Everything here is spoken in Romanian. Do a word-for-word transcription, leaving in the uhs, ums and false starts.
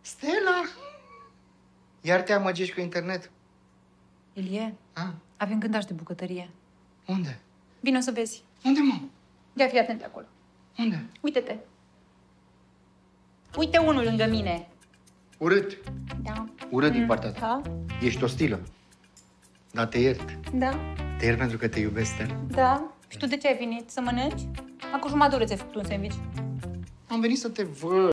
Stella! Iar te amăgești cu internet? Ilie, A? avem cântaș de bucătărie. Unde? Vino să vezi. Unde, mă? Ia fi atent acolo. Unde? Uite-te. Uite unul lângă mine. Urât. Da. Urât din partea ta. Da? Ești ostilă. Dar te iert. Da. Te iert pentru că te iubesc, Stella. Da. Și tu de ce ai venit? Să mănânci? Acum jumătate de oră ți-ai făcut un sandwich. Am venit să te văd.